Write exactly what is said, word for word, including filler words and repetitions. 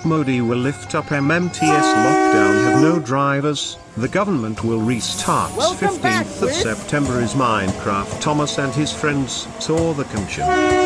Modi will lift up M M T S lockdown, have no drivers, the government will restart. Welcome back, fifteenth of Wiz. September is Minecraft. Thomas and his friends saw the concha.